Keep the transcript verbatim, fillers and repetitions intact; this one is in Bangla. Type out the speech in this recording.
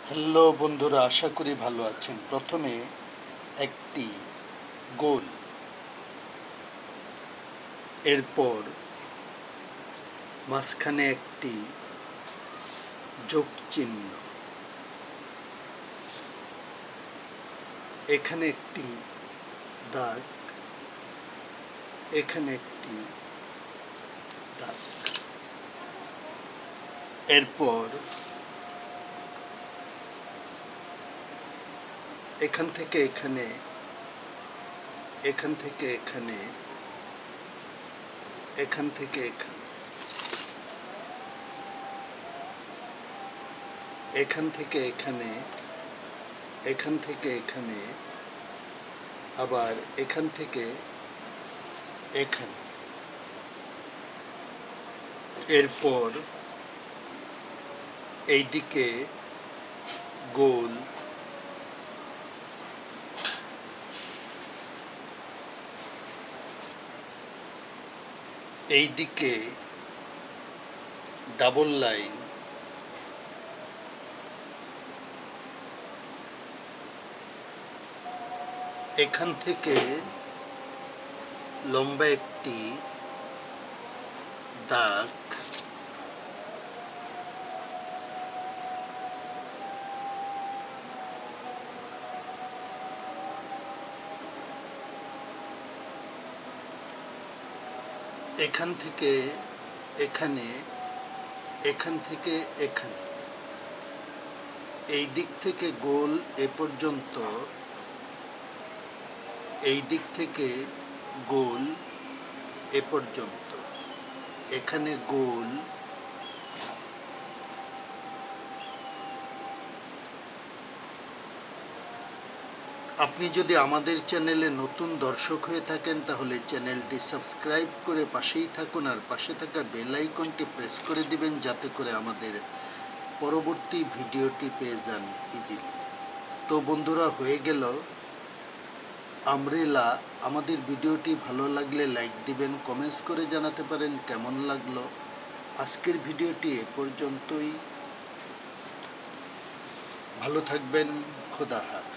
হ্যালো বন্ধুরা, আশা করি ভালো আছেন। প্রথমে একটি গোল, এরপর মাঝখানে একটি যোগ চিহ্ন, এখানে একটি দাগ, এখানে একটি দাগ, এরপর এখান থেকে এখানে, এখান থেকে এখানে, এখান থেকে এখানে, এখান থেকে এখানে, এখান থেকে এখানে, আবার এখান থেকে এখানে, এরপর এইদিকে গোল, এইদিকে ডাবল লাইন, এখান থেকে লম্বা একটি দাগ, এখান থেকে এখানে, এখান থেকে এখানে, এই দিক থেকে গোল এ পর্যন্ত, এই দিক থেকে গোল এ পর্যন্ত, এখানে গোল, আপনি যদি আমাদের চ্যানেলে নতুন দর্শক হয়ে থাকেন তাহলে চ্যানেলটি সাবস্ক্রাইব করে পাশেই থাকুন, আর পাশে থাকা বেল আইকনটি প্রেস করে দিবেন যাতে করে আমাদের পরবর্তী ভিডিওটি পেয়ে যান ইজিলি। তো বন্ধুরা, হয়ে গেল আমব্রেলা। আমাদের ভিডিওটি ভালো লাগলে লাইক দিবেন, কমেন্টস করে জানাতে পারেন কেমন লাগলো। আজকের ভিডিওটি এ পর্যন্তই। ভালো থাকবেন। খোদা হাফেজ।